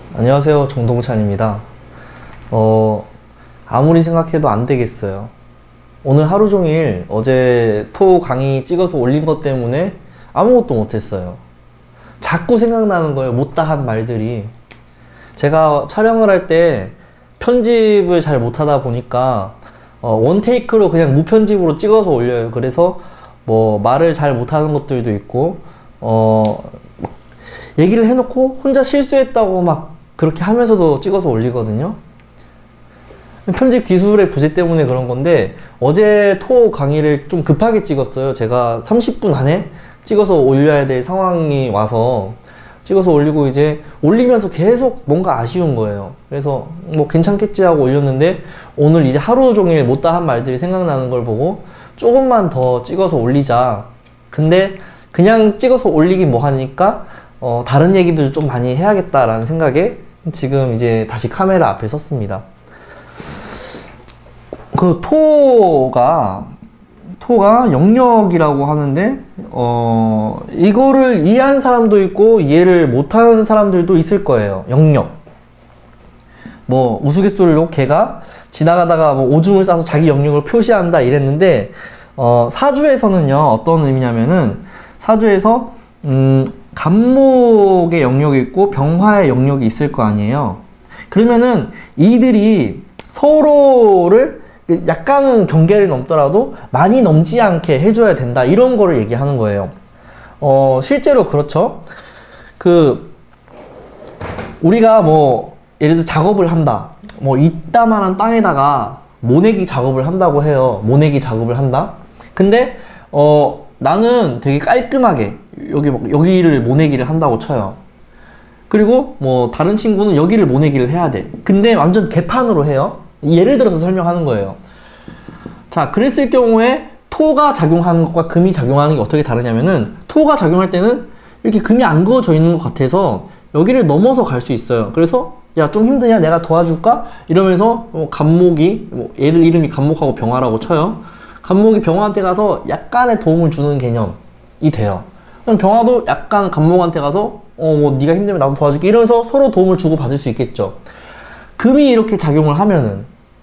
안녕하세요. 정동찬입니다. 아무리 생각해도 안 되겠어요. 오늘 하루 종일 어제 토 강의 찍어서 올린 것 때문에 아무것도 못했어요. 자꾸 생각나는 거예요. 못다한 말들이. 제가 촬영을 할 때 편집을 잘 못하다 보니까 원테이크로 그냥 무편집으로 찍어서 올려요. 그래서 뭐 말을 잘 못하는 것들도 있고 얘기를 해놓고 혼자 실수했다고 막 그렇게 하면서도 찍어서 올리거든요. 편집 기술의 부재 때문에 그런 건데, 어제 토 강의를 좀 급하게 찍었어요. 제가 30분 안에 찍어서 올려야 될 상황이 와서 찍어서 올리고, 이제 올리면서 계속 뭔가 아쉬운 거예요. 그래서 뭐 괜찮겠지 하고 올렸는데, 오늘 이제 하루 종일 못다한 말들이 생각나는 걸 보고 조금만 더 찍어서 올리자. 근데 그냥 찍어서 올리긴 뭐하니까 다른 얘기들 좀 많이 해야겠다라는 생각에 지금 이제 다시 카메라 앞에 섰습니다. 그 토가 영역이라고 하는데 이거를 이해한 사람도 있고 이해를 못하는 사람들도 있을 거예요. 영역. 뭐 우스갯소리로 걔가 지나가다가 뭐 오줌을 싸서 자기 영역을 표시한다 이랬는데, 사주에서는요 어떤 의미냐면은, 사주에서 간목의 영역이 있고 병화의 영역이 있을 거 아니에요. 그러면은 이들이 서로를 약간은 경계를 넘더라도 많이 넘지 않게 해줘야 된다, 이런 거를 얘기하는 거예요. 실제로 그렇죠. 우리가 뭐 예를 들어 작업을 한다, 뭐 이따만한 땅에다가 모내기 작업을 한다고 해요. 모내기 작업을 한다. 근데 나는 되게 깔끔하게 여기를 모내기를 한다고 쳐요. 그리고 뭐 다른 친구는 여기를 모내기를 해야 돼. 근데 완전 개판으로 해요. 예를 들어서 설명하는 거예요. 자, 그랬을 경우에 토가 작용하는 것과 금이 작용하는 게 어떻게 다르냐면은, 토가 작용할 때는 이렇게 금이 안 그어져 있는 것 같아서 여기를 넘어서 갈 수 있어요. 그래서 야, 좀 힘드냐? 내가 도와줄까? 이러면서 간목이, 얘들 이름이 간목하고 병화라고 쳐요. 간목이 병화한테 가서 약간의 도움을 주는 개념이 돼요. 그럼 병화도 약간 간목한테 가서 뭐 네가 힘들면 나도 도와줄게 이러면서 서로 도움을 주고 받을 수 있겠죠. 금이 이렇게 작용을 하면은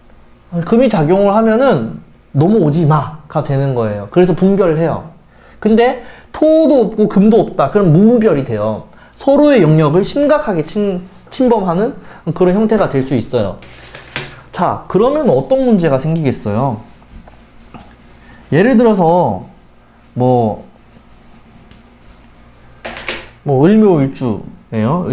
넘어오지 마가 되는 거예요. 그래서 분별을 해요. 근데 토도 없고 금도 없다. 그럼 무분별이 돼요. 서로의 영역을 심각하게 침범하는 그런 형태가 될 수 있어요. 자, 그러면 어떤 문제가 생기겠어요? 예를 들어서 뭐 을묘일주예요.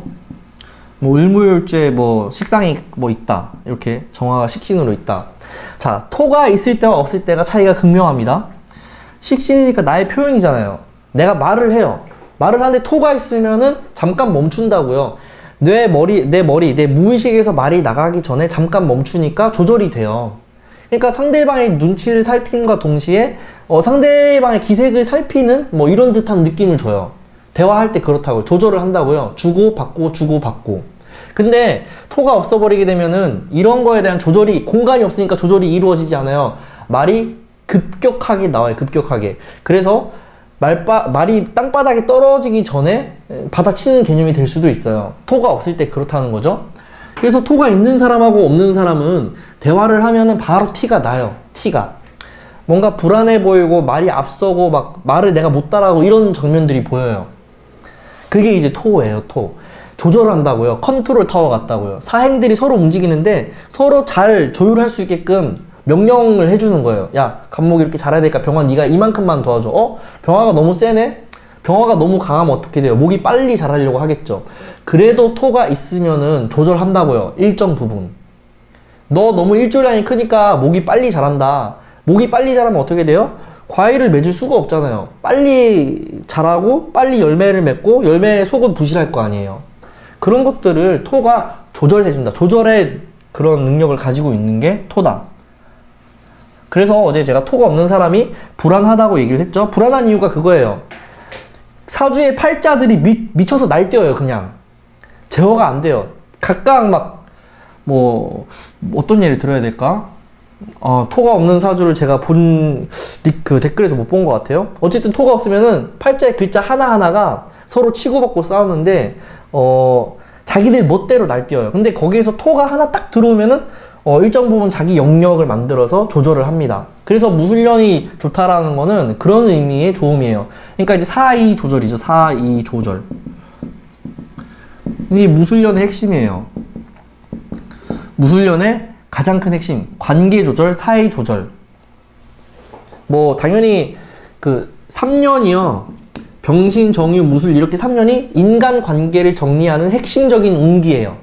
을묘일주에 뭐 식상이 뭐 있다, 이렇게 정화가 식신으로 있다. 자, 토가 있을 때와 없을 때가 차이가 극명합니다. 식신이니까 나의 표현이잖아요. 내가 말을 해요. 말을 하는데 토가 있으면은 잠깐 멈춘다고요. 내 무의식에서 말이 나가기 전에 잠깐 멈추니까 조절이 돼요. 그러니까 상대방의 눈치를 살핌과 동시에 상대방의 기색을 살피는 뭐 이런 듯한 느낌을 줘요. 대화할 때 그렇다고요. 조절을 한다고요. 주고받고 주고받고. 근데 토가 없어버리게 되면은 이런 거에 대한 조절이, 공간이 없으니까 조절이 이루어지지 않아요. 말이 급격하게 나와요. 급격하게. 그래서 말이 땅바닥에 떨어지기 전에 받아치는 개념이 될 수도 있어요. 토가 없을 때 그렇다는 거죠. 그래서 토가 있는 사람하고 없는 사람은 대화를 하면은 바로 티가 나요. 티가. 뭔가 불안해 보이고 말이 앞서고 막 말을 내가 못 따라하고 이런 장면들이 보여요. 그게 이제 토예요. 토. 조절한다고요. 컨트롤 타워 같다고요. 사행들이 서로 움직이는데 서로 잘 조율할 수 있게끔 명령을 해주는 거예요. 야, 간목이 이렇게 잘해야 되니까 병화 네가 이만큼만 도와줘. 병화가 너무 세네? 병화가 너무 강하면 어떻게 돼요? 목이 빨리 자라려고 하겠죠. 그래도 토가 있으면은 조절한다고요. 일정 부분. 너 너무 일조량이 크니까 목이 빨리 자란다. 목이 빨리 자라면 어떻게 돼요? 과일을 맺을 수가 없잖아요. 빨리 자라고 빨리 열매를 맺고 열매의 속은 부실할 거 아니에요. 그런 것들을 토가 조절해준다. 조절의 그런 능력을 가지고 있는 게 토다. 그래서 어제 제가 토가 없는 사람이 불안하다고 얘기를 했죠. 불안한 이유가 그거예요. 사주의 팔자들이 미쳐서 날뛰어요. 그냥 제어가 안 돼요. 각각 막 어떤 예를 들어야 될까? 토가 없는 사주를 제가 그 댓글에서 못 본 것 같아요. 어쨌든 토가 없으면은 팔자의 글자 하나하나가 서로 치고받고 싸우는데 자기들 멋대로 날뛰어요. 근데 거기에서 토가 하나 딱 들어오면은 일정 부분 자기 영역을 만들어서 조절을 합니다. 그래서 무술년이 좋다라는 거는 그런 의미의 좋음이에요. 그러니까 이제 4-2 조절이죠. 4-2 조절. 이게 무술년의 핵심이에요. 무술년의 가장 큰 핵심. 관계 조절, 4-2 조절. 뭐 당연히 그 3년이요. 병신, 정유, 무술 이렇게 3년이 인간 관계를 정리하는 핵심적인 운기예요.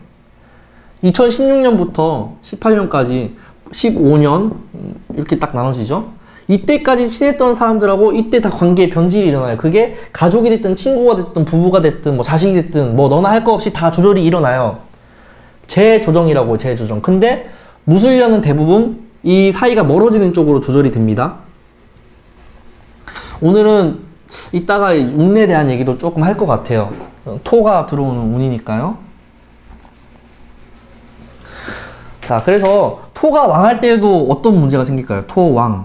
2016년부터 18년까지 15년 이렇게 딱 나눠지죠. 이때까지 친했던 사람들하고 이때 다 관계에 변질이 일어나요. 그게 가족이 됐든 친구가 됐든 부부가 됐든 뭐 자식이 됐든 뭐 너나 할 거 없이 다 조절이 일어나요. 재조정이라고 재조정. 근데 무술년은 대부분 이 사이가 멀어지는 쪽으로 조절이 됩니다. 오늘은 이따가 운에 대한 얘기도 조금 할 것 같아요. 토가 들어오는 운이니까요. 자, 그래서 토가 왕할 때에도 어떤 문제가 생길까요? 토왕.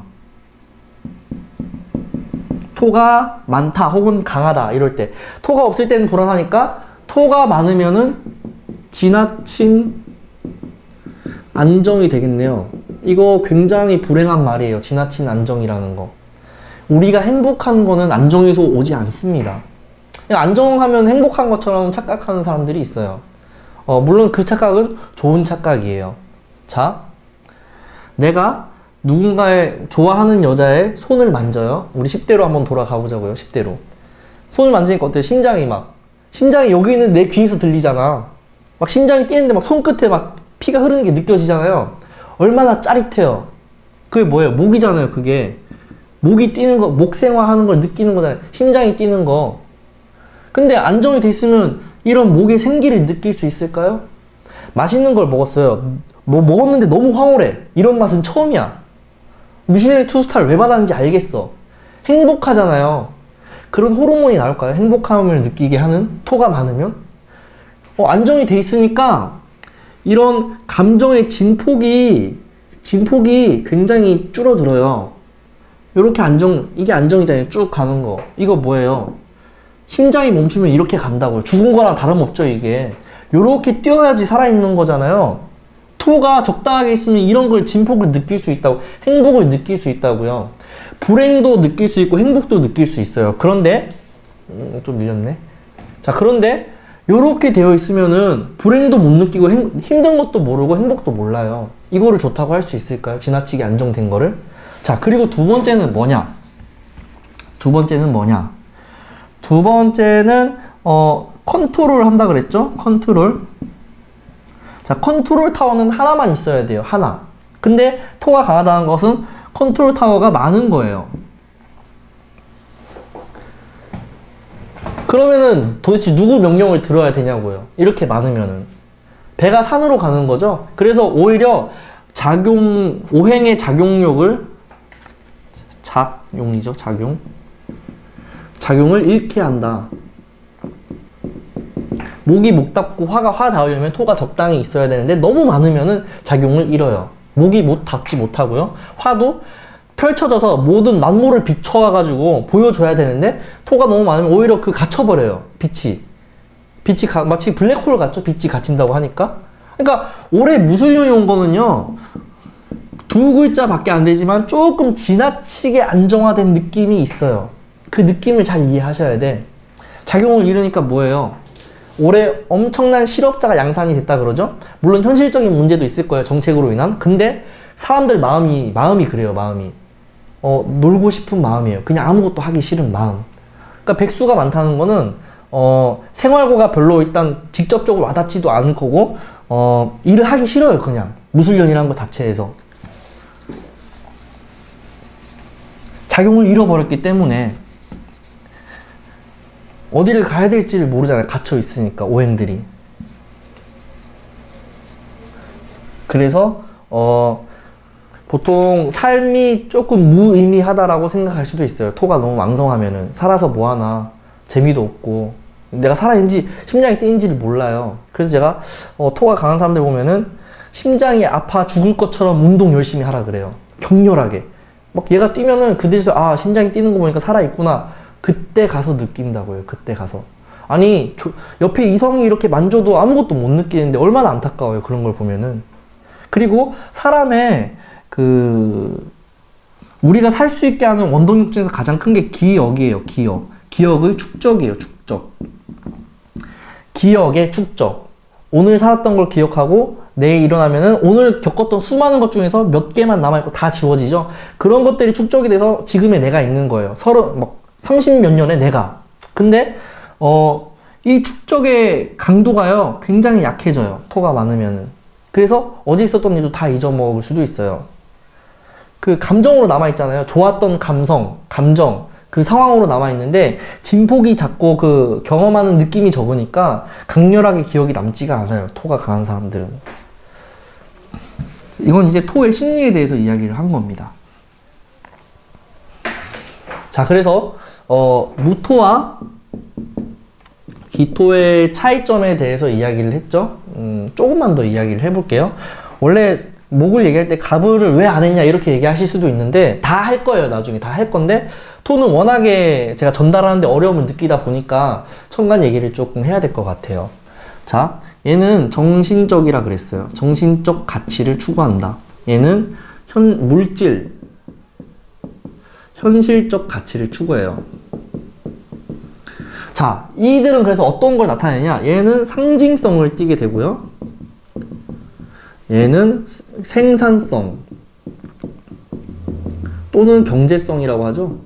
토가 많다 혹은 강하다 이럴 때. 토가 없을 때는 불안하니까 토가 많으면은 지나친 안정이 되겠네요. 이거 굉장히 불행한 말이에요. 지나친 안정이라는 거. 우리가 행복한 거는 안정에서 오지 않습니다. 안정하면 행복한 것처럼 착각하는 사람들이 있어요. 물론 그 착각은 좋은 착각이에요. 자, 내가 누군가의 좋아하는 여자의 손을 만져요. 우리 10대로 한번 돌아가 보자고요. 10대로. 손을 만지니까 어때요? 심장이 여기 있는 내 귀에서 들리잖아. 막 심장이 뛰는데 막 손끝에 막 피가 흐르는 게 느껴지잖아요. 얼마나 짜릿해요. 그게 뭐예요? 목이잖아요. 그게. 목이 뛰는 거, 목생화하는 걸 느끼는 거잖아요. 심장이 뛰는 거. 근데 안정이 돼 있으면 이런 목의 생기를 느낄 수 있을까요? 맛있는 걸 먹었어요. 뭐 먹었는데 너무 황홀해. 이런 맛은 처음이야. 미슐랭 투스타를 왜 받았는지 알겠어. 행복하잖아요. 그런 호르몬이 나올까요? 행복함을 느끼게 하는 토가 많으면? 안정이 돼 있으니까 이런 감정의 진폭이 굉장히 줄어들어요. 요렇게 이게 안정이잖아요. 쭉 가는 거. 이거 뭐예요? 심장이 멈추면 이렇게 간다고요. 죽은 거랑 다름없죠, 이게. 요렇게 뛰어야지 살아있는 거잖아요. 토가 적당하게 있으면 이런 걸 진폭을 느낄 수 있다고, 행복을 느낄 수 있다고요. 불행도 느낄 수 있고 행복도 느낄 수 있어요. 그런데 좀 밀렸네. 자, 그런데 요렇게 되어 있으면은 불행도 못 느끼고 힘든 것도 모르고 행복도 몰라요. 이거를 좋다고 할 수 있을까요? 지나치게 안정된 거를. 자, 그리고 두 번째는 뭐냐? 두 번째는 컨트롤 한다 그랬죠? 컨트롤. 자, 컨트롤 타워는 하나만 있어야 돼요. 하나. 근데 토가 강하다는 것은 컨트롤 타워가 많은 거예요. 그러면은 도대체 누구 명령을 들어야 되냐고요. 이렇게 많으면은. 배가 산으로 가는 거죠. 그래서 오히려 오행의 작용력을 작용을 잃게 한다. 목이 목 닫고 화가 화 닿으려면 토가 적당히 있어야 되는데 너무 많으면은 작용을 잃어요. 목이 닫지 못하고요. 화도 펼쳐져서 모든 만물을 비춰와가지고 보여줘야 되는데 토가 너무 많으면 오히려 갇혀버려요. 빛이 마치 블랙홀 같죠? 빛이 갇힌다고 하니까. 그러니까 올해 무술년이 온 거는요. 두 글자밖에 안 되지만 조금 지나치게 안정화된 느낌이 있어요. 그 느낌을 잘 이해하셔야 돼. 작용을 잃으니까 뭐예요? 올해 엄청난 실업자가 양산이 됐다 그러죠? 물론 현실적인 문제도 있을 거예요. 정책으로 인한. 근데 사람들 마음이 그래요. 마음이. 놀고 싶은 마음이에요. 그냥 아무것도 하기 싫은 마음. 그러니까 백수가 많다는 거는 생활고가 별로 일단 직접적으로 와닿지도 않을 거고 일을 하기 싫어요. 그냥 무술년이라는 것 자체에서. 작용을 잃어버렸기 때문에 어디를 가야 될지를 모르잖아요. 갇혀 있으니까 오행들이. 그래서 보통 삶이 조금 무의미하다라고 생각할 수도 있어요. 토가 너무 왕성하면은. 살아서 뭐하나, 재미도 없고 내가 살아있는지 심장이 뛰는지를 몰라요. 그래서 제가 토가 강한 사람들 보면은 심장이 아파 죽을 것처럼 운동 열심히 하라 그래요. 격렬하게. 막 얘가 뛰면은 그들에서 심장이 뛰는 거 보니까 살아있구나. 그때 가서 느낀다고요. 그때 가서. 아니, 옆에 이성이 이렇게 만져도 아무것도 못 느끼는데 얼마나 안타까워요. 그런 걸 보면은. 그리고 사람의 우리가 살 수 있게 하는 원동력 중에서 가장 큰 게 기억이에요. 기억. 기억의 축적이에요. 축적. 기억의 축적. 오늘 살았던 걸 기억하고 내일 일어나면은 오늘 겪었던 수많은 것 중에서 몇 개만 남아있고 다 지워지죠. 그런 것들이 축적이 돼서 지금의 내가 있는 거예요. 30 몇 년의 내가. 근데 이 축적의 강도가요 굉장히 약해져요. 토가 많으면은. 그래서 어제 있었던 일도 다 잊어먹을 수도 있어요. 그 감정으로 남아있잖아요. 좋았던 감정, 그 상황으로 남아있는데 진폭이 작고 그 경험하는 느낌이 적으니까 강렬하게 기억이 남지가 않아요. 토가 강한 사람들은. 이건 이제 토의 심리에 대해서 이야기를 한 겁니다. 자, 그래서 무토와 기토의 차이점에 대해서 이야기를 했죠. 조금만 더 이야기를 해볼게요. 원래 목을 얘기할 때 가불을 왜 안 했냐 이렇게 얘기하실 수도 있는데 다 할 거예요. 나중에 다 할 건데 토는 워낙에 제가 전달하는데 어려움을 느끼다 보니까 천간 얘기를 조금 해야 될 것 같아요. 자, 얘는 정신적이라 그랬어요. 정신적 가치를 추구한다. 얘는 물질, 현실적 가치를 추구해요. 자, 이들은 그래서 어떤 걸 나타내냐? 얘는 상징성을 띠게 되고요. 얘는 생산성 또는 경제성이라고 하죠.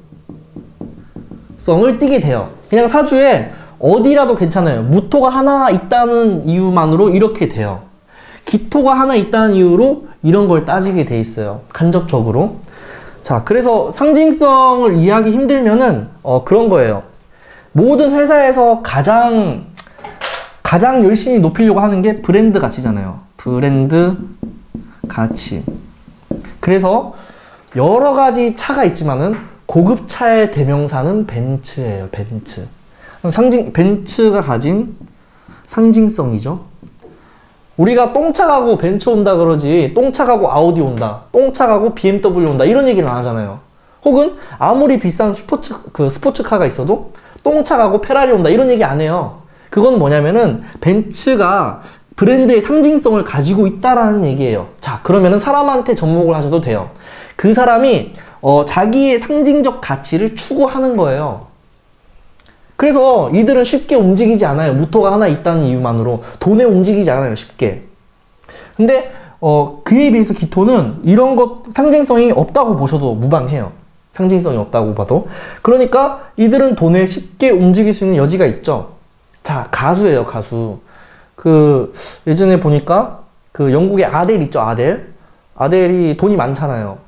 성을 띠게 돼요. 그냥 사주에 어디라도 괜찮아요. 무토가 하나 있다는 이유만으로 이렇게 돼요. 기토가 하나 있다는 이유로 이런 걸 따지게 돼 있어요. 간접적으로. 자, 그래서 상징성을 이해하기 힘들면은 그런 거예요. 모든 회사에서 가장 열심히 높이려고 하는 게 브랜드 가치잖아요. 브랜드 가치. 그래서 여러 가지 차가 있지만은 고급 차의 대명사는 벤츠예요. 벤츠. 벤츠가 가진 상징성이죠. 우리가 똥차 가고 벤츠 온다 그러지 똥차 가고 아우디 온다, 똥차 가고 BMW 온다 이런 얘기를 안 하잖아요. 혹은 아무리 비싼 스포츠카가 있어도 똥차 가고 페라리 온다 이런 얘기 안 해요. 그건 뭐냐면은 벤츠가 브랜드의 상징성을 가지고 있다라는 얘기예요. 자, 그러면은 사람한테 접목을 하셔도 돼요. 그 사람이 자기의 상징적 가치를 추구하는 거예요. 그래서 이들은 쉽게 움직이지 않아요. 무토가 하나 있다는 이유만으로 돈에 움직이지 않아요. 쉽게. 근데 그에 비해서 기토는 이런 것 상징성이 없다고 보셔도 무방해요. 상징성이 없다고 봐도. 그러니까 이들은 돈에 쉽게 움직일 수 있는 여지가 있죠. 자, 가수예요. 가수. 예전에 보니까 영국의 아델 있죠. 아델이 돈이 많잖아요.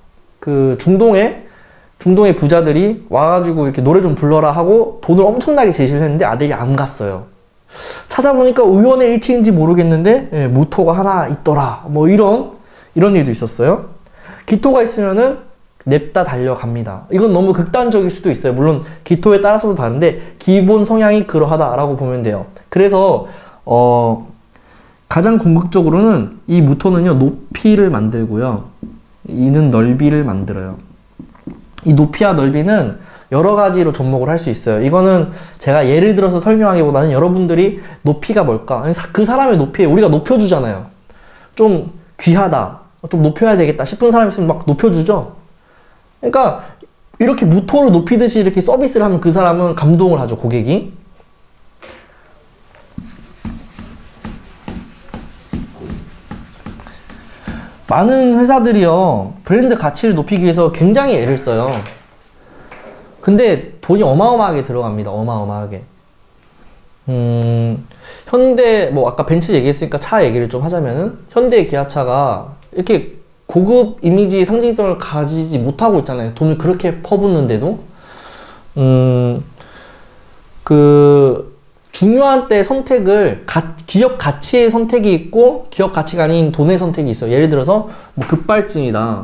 중동의 부자들이 와가지고 이렇게 노래 좀 불러라 하고 돈을 엄청나게 제시를 했는데 아델이 안 갔어요. 찾아보니까 우연의 일치인지 모르겠는데 무토가 하나 있더라. 뭐 이런 일도 있었어요. 기토가 있으면은 냅다 달려갑니다. 이건 너무 극단적일 수도 있어요. 물론 기토에 따라서도 다른데 기본 성향이 그러하다라고 보면 돼요. 그래서 가장 궁극적으로는 이 무토는요 높이를 만들고요. 이는 넓이를 만들어요. 이 높이와 넓이는 여러 가지로 접목을 할 수 있어요. 이거는 제가 예를 들어서 설명하기보다는 여러분들이 높이가 뭘까? 그 사람의 높이에 우리가 높여주잖아요. 좀 귀하다, 좀 높여야 되겠다 싶은 사람 있으면 막 높여주죠. 그러니까 이렇게 무토를 높이듯이 이렇게 서비스를 하면 그 사람은 감동을 하죠, 고객이. 많은 회사들이요 브랜드 가치를 높이기 위해서 굉장히 애를 써요. 근데 돈이 어마어마하게 들어갑니다. 어마어마하게. 현대 아까 벤츠 얘기했으니까 차 얘기를 좀 하자면은 현대 기아차가 이렇게 고급 이미지 상징성을 가지지 못하고 있잖아요. 돈을 그렇게 퍼붓는데도. 중요한 때 선택을 기업 가치의 선택이 있고 기업 가치가 아닌 돈의 선택이 있어요. 예를 들어서 급발진이다.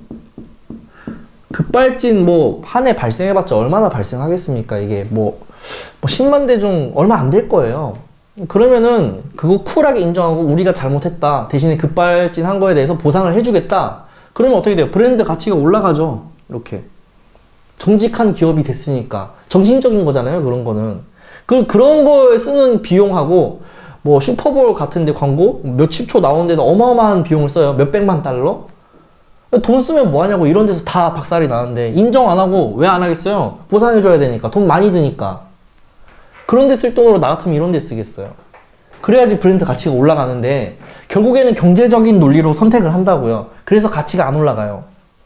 급발진 한 해 발생해봤자 얼마나 발생하겠습니까? 이게 10만 대 중 얼마 안 될 거예요. 그러면은 그거 쿨하게 인정하고 우리가 잘못했다. 대신에 급발진 한 거에 대해서 보상을 해주겠다. 그러면 어떻게 돼요? 브랜드 가치가 올라가죠. 이렇게. 정직한 기업이 됐으니까. 정신적인 거잖아요. 그런 거는. 그런 거에 쓰는 비용하고 뭐 슈퍼볼 같은데 광고 몇십 초 나오는데도 어마어마한 비용을 써요. 몇백만 달러? 돈 쓰면 뭐 하냐고. 이런 데서 다 박살이 나는데 인정 안 하고 왜 안 하겠어요? 보상해줘야 되니까. 돈 많이 드니까. 그런 데 쓸 돈으로 나 같으면 이런 데 쓰겠어요. 그래야지 브랜드 가치가 올라가는데 결국에는 경제적인 논리로 선택을 한다고요. 그래서 가치가 안 올라가요.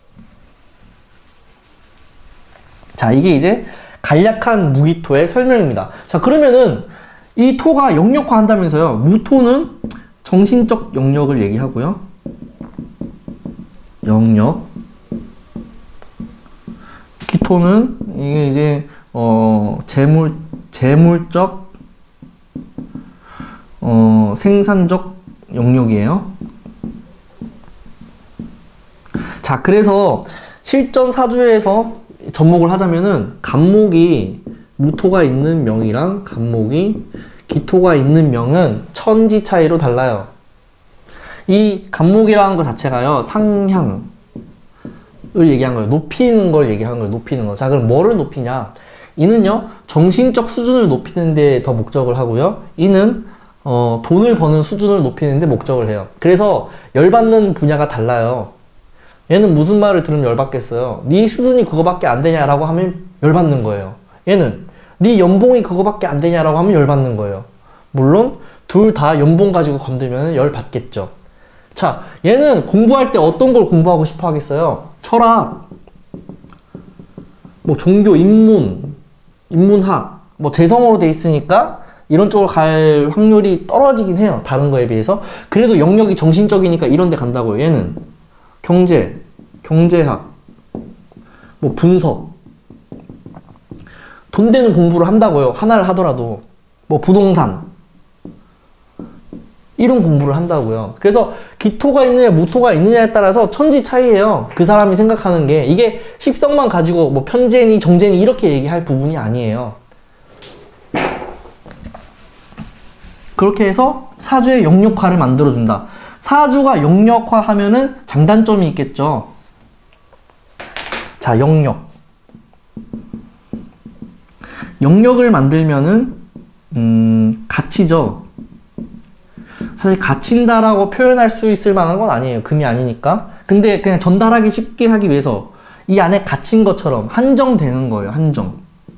자, 이게 이제 간략한 무기토의 설명입니다. 자, 그러면은 이 토가 영역화 한다면서요. 무토는 정신적 영역을 얘기하고요. 영역. 기토는 이게 이제 재물적 생산적 영역이에요. 자, 그래서 실전 사주에서 접목을 하자면은 간목이 무토가 있는 명이랑 간목이 기토가 있는 명은 천지 차이로 달라요. 이 간목이라는 것 자체가요, 상향을 얘기한 거예요. 높이는 걸 얘기한 거예요. 높이는 거. 자, 그럼 뭐를 높이냐? 이는요, 정신적 수준을 높이는 데 더 목적을 하고요. 이는 돈을 버는 수준을 높이는 데 목적을 해요. 그래서 열받는 분야가 달라요. 얘는 무슨 말을 들으면 열받겠어요? 네 수준이 그거밖에 안 되냐라고 하면 열받는 거예요. 얘는 네 연봉이 그거밖에 안 되냐라고 하면 열받는 거예요. 물론 둘 다 연봉 가지고 건들면 열받겠죠. 자, 얘는 공부할 때 어떤 걸 공부하고 싶어 하겠어요? 철학, 뭐 종교, 인문학, 뭐 재성으로 돼 있으니까 이런 쪽으로 갈 확률이 떨어지긴 해요. 다른 거에 비해서. 그래도 영역이 정신적이니까 이런 데 간다고요. 얘는 경제학, 뭐 분석, 돈 되는 공부를 한다고요. 하나를 하더라도. 뭐 부동산, 이런 공부를 한다고요. 그래서 기토가 있느냐 무토가 있느냐에 따라서 천지 차이예요. 그 사람이 생각하는 게. 이게 십성만 가지고 뭐 편재니 정재니 이렇게 얘기할 부분이 아니에요. 그렇게 해서 사주의 영역화를 만들어준다. 사주가 영역화하면은 장단점이 있겠죠. 자, 영역을 만들면은 가치죠. 사실 갇힌다라고 표현할 수 있을 만한 건 아니에요. 금이 아니니까. 근데 그냥 전달하기 쉽게 하기 위해서 이 안에 갇힌 것처럼 한정되는 거예요. 한정.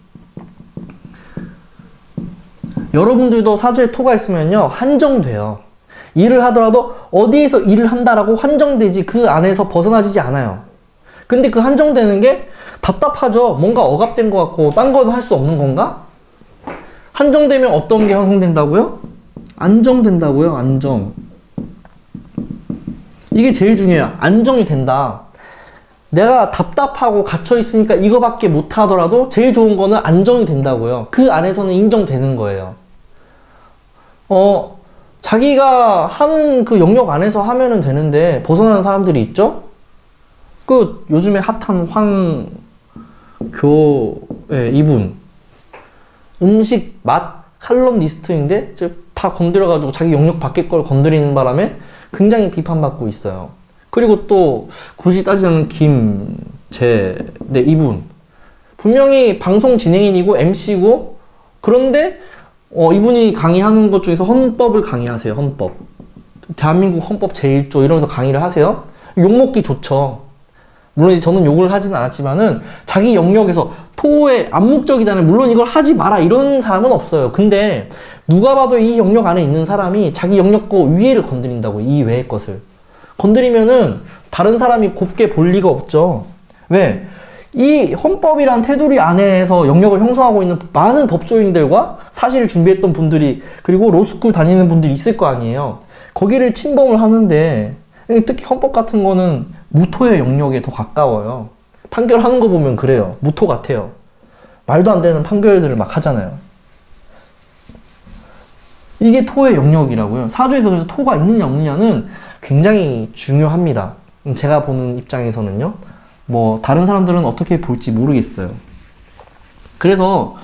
여러분들도 사주에 토가 있으면요, 한정돼요. 일을 하더라도 어디에서 일을 한다라고 한정되지 그 안에서 벗어나지지 않아요. 근데 그 한정되는 게 답답하죠. 뭔가 억압된 것 같고 딴 건 할 수 없는 건가? 한정되면 어떤 게 형성된다고요? 안정된다고요. 안정. 이게 제일 중요해요. 안정이 된다. 내가 답답하고 갇혀있으니까 이거밖에 못하더라도 제일 좋은 거는 안정이 된다고요. 그 안에서는 인정되는 거예요. 자기가 하는 그 영역 안에서 하면은 되는데 벗어나는 사람들이 있죠? 그 요즘에 핫한 이분 음식 맛 칼럼니스트인데 다 건드려가지고 자기 영역 밖의 걸 건드리는 바람에 굉장히 비판받고 있어요. 그리고 또 굳이 따지자면 이분 분명히 방송 진행인이고 MC고 그런데 이분이 강의하는 것 중에서 헌법을 강의하세요. 헌법. 대한민국 헌법 제1조 이러면서 강의를 하세요. 욕먹기 좋죠. 물론 이제 저는 욕을 하지는 않았지만은 자기 영역에서 토의 암묵적이잖아요. 물론 이걸 하지 마라 이런 사람은 없어요. 근데 누가 봐도 이 영역 안에 있는 사람이 자기 영역 거 위에를 건드린다고. 이 외의 것을 건드리면은 다른 사람이 곱게 볼 리가 없죠. 왜? 이 헌법이란 테두리 안에서 영역을 형성하고 있는 많은 법조인들과 사실을 준비했던 분들이 그리고 로스쿨 다니는 분들이 있을 거 아니에요. 거기를 침범을 하는데 특히 헌법 같은 거는 무토의 영역에 더 가까워요. 판결하는 거 보면 그래요. 무토 같아요. 말도 안 되는 판결들을 막 하잖아요. 이게 토의 영역이라고요. 사주에서 그래서 토가 있느냐 없느냐는 굉장히 중요합니다. 제가 보는 입장에서는요. 뭐 다른 사람들은 어떻게 볼지 모르겠어요. 그래서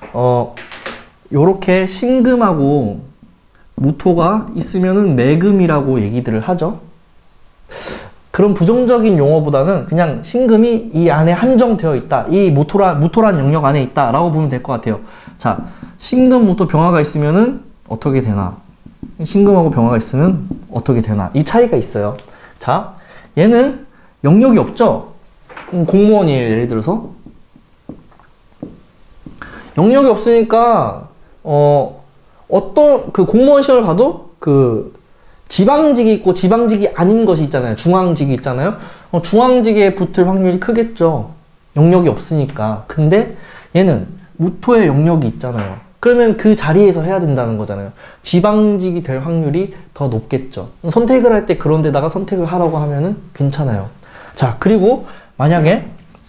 요렇게 신금하고 무토가 있으면은 매금이라고 얘기들을 하죠. 그런 부정적인 용어보다는 그냥 신금이 이 안에 한정되어 있다. 이 무토란 영역 안에 있다. 라고 보면 될 것 같아요. 자, 신금, 무토, 병화가 있으면은 어떻게 되나? 신금하고 병화가 있으면 어떻게 되나? 이 차이가 있어요. 자, 얘는 영역이 없죠? 공무원이에요, 예를 들어서. 영역이 없으니까, 어떤, 그 공무원 시험을 봐도, 지방직이 있고 지방직이 아닌 것이 있잖아요. 중앙직이 있잖아요. 중앙직에 붙을 확률이 크겠죠. 영역이 없으니까. 근데 얘는 무토의 영역이 있잖아요. 그러면 그 자리에서 해야 된다는 거잖아요. 지방직이 될 확률이 더 높겠죠. 선택을 할 때 그런 데다가 선택을 하라고 하면은 괜찮아요. 자, 그리고 만약에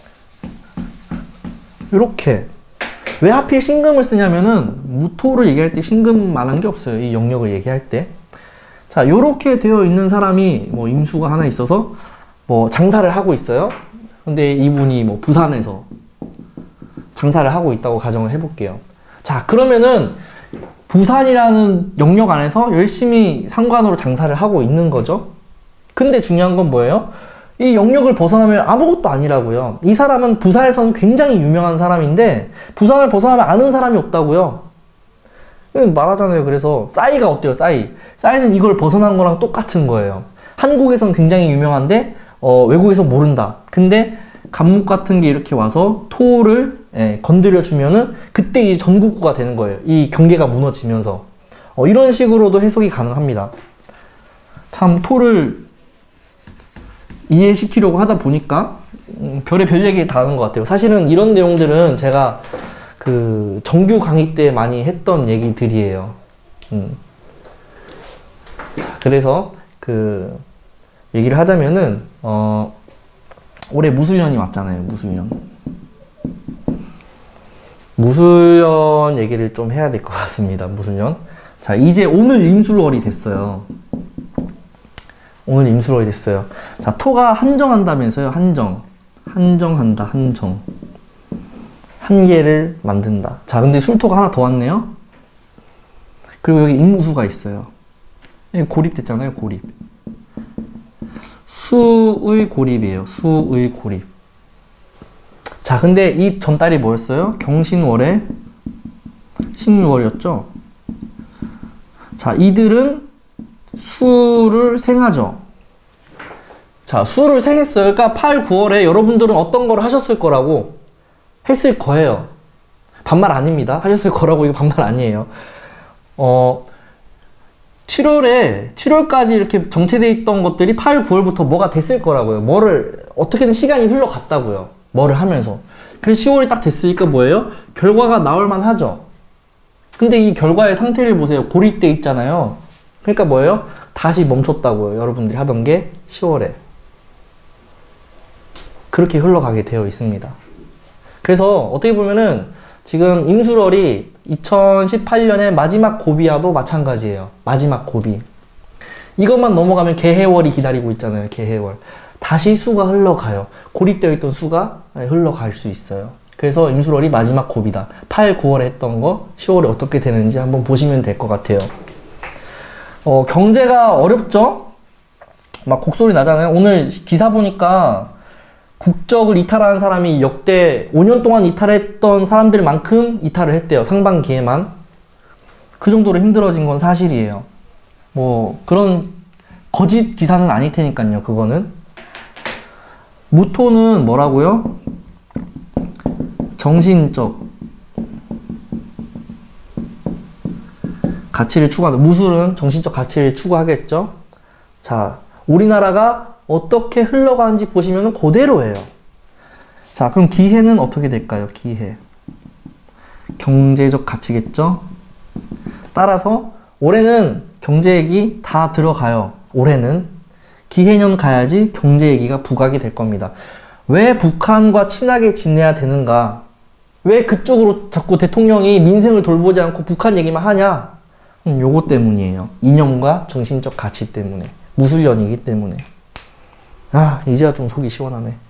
이렇게 왜 하필 신금을 쓰냐면은 무토를 얘기할 때 신금만 한 게 없어요. 이 영역을 얘기할 때. 자, 요렇게 되어 있는 사람이 뭐 임수가 하나 있어서 뭐 장사를 하고 있어요. 근데 이분이 뭐 부산에서 장사를 하고 있다고 가정을 해볼게요. 자, 그러면은 부산이라는 영역 안에서 열심히 상관으로 장사를 하고 있는 거죠. 근데 중요한 건 뭐예요? 이 영역을 벗어나면 아무것도 아니라고요. 이 사람은 부산에서는 굉장히 유명한 사람인데 부산을 벗어나면 아는 사람이 없다고요. 말하잖아요. 그래서 싸이가 어때요? 싸이는 이걸 벗어난 거랑 똑같은 거예요. 한국에선 굉장히 유명한데 외국에서 모른다. 근데 간목 같은 게 이렇게 와서 토를 건드려 주면은 그때 이 전국구가 되는 거예요. 이 경계가 무너지면서 이런 식으로도 해석이 가능합니다. 참 토를 이해시키려고 하다 보니까 별의 별 얘기 다 하는 것 같아요. 사실은 이런 내용들은 제가 그 정규 강의 때 많이 했던 얘기들이에요. 자, 그래서 그 얘기를 하자면은 올해 무술년이 왔잖아요. 무술년 얘기를 좀 해야 될 것 같습니다. 무술년. 자, 이제 오늘 임술월이 됐어요. 오늘 임술월이 됐어요. 자, 토가 한정한다면서요. 한정한다. 한계를 만든다. 자, 근데 술토가 하나 더 왔네요. 그리고 여기 임수가 있어요. 고립됐잖아요. 고립. 수의 고립이에요. 수의 고립. 자, 근데 이 전달이 뭐였어요? 경신월에 신월이었죠. 자, 이들은 수를 생하죠. 자, 수를 생했어요. 그러니까 8, 9월에 여러분들은 어떤 걸 하셨을 거라고 했을 거예요. 반말 아닙니다. 하셨을 거라고 이거 반말 아니에요. 7월까지 이렇게 정체되어 있던 것들이 8, 9월부터 뭐가 됐을 거라고요. 어떻게든 시간이 흘러갔다고요. 뭐를 하면서. 그래서 10월이 딱 됐으니까 뭐예요? 결과가 나올만 하죠. 근데 이 결과의 상태를 보세요. 고립돼 있잖아요. 그러니까 뭐예요? 다시 멈췄다고요. 여러분들이 하던 게 10월에. 그렇게 흘러가게 되어 있습니다. 그래서 어떻게 보면은 지금 임술월이 2018년의 마지막 고비와도 마찬가지예요. 마지막 고비. 이것만 넘어가면 개해월이 기다리고 있잖아요. 개해월. 다시 수가 흘러가요. 고립되어 있던 수가 흘러갈 수 있어요. 그래서 임술월이 마지막 고비다. 8, 9월에 했던 거 10월에 어떻게 되는지 한번 보시면 될 것 같아요. 경제가 어렵죠? 막 곡소리 나잖아요. 오늘 기사 보니까 국적을 이탈하는 사람이 역대 5년 동안 이탈했던 사람들만큼 이탈을 했대요. 상반기에만. 그 정도로 힘들어진 건 사실이에요. 뭐 그런 거짓 기사는 아닐 테니까요. 그거는. 무토는 뭐라고요? 정신적 가치를 추구한다. 무술은 정신적 가치를 추구하겠죠. 자, 우리나라가 어떻게 흘러가는지 보시면 그대로예요. 자, 그럼 기해는 어떻게 될까요? 기해. 경제적 가치겠죠? 따라서 올해는 경제액이 다 들어가요. 올해는. 기해년 가야지 경제얘기가 부각이 될 겁니다. 왜 북한과 친하게 지내야 되는가? 왜 그쪽으로 자꾸 대통령이 민생을 돌보지 않고 북한 얘기만 하냐? 요거 때문이에요. 이념과 정신적 가치 때문에. 무술년이기 때문에. 아, 이제야 좀 속이 시원하네.